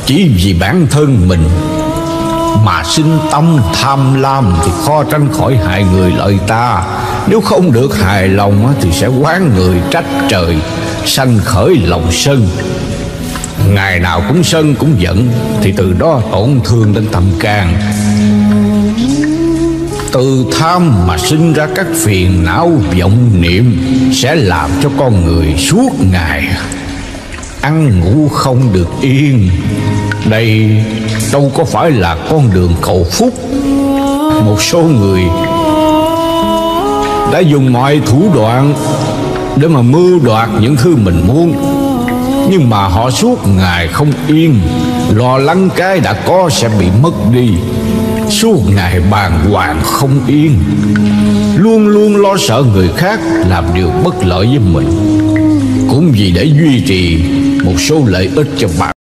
chỉ vì bản thân mình mà sinh tâm tham lam thì khó tránh khỏi hại người lợi ta. Nếu không được hài lòng thì sẽ oán người trách trời, sanh khởi lòng sân. Ngày nào cũng sân cũng giận thì từ đó tổn thương đến tâm can. Từ tham mà sinh ra các phiền não vọng niệm sẽ làm cho con người suốt ngày ăn ngủ không được yên. Đây đâu có phải là con đường cầu phúc. Một số người đã dùng mọi thủ đoạn để mà mưu đoạt những thứ mình muốn, nhưng mà họ suốt ngày không yên, lo lắng cái đã có sẽ bị mất đi. Suốt ngày bàng hoàng không yên, luôn luôn lo sợ người khác làm điều bất lợi với mình, cũng vì để duy trì một số lợi ích cho bản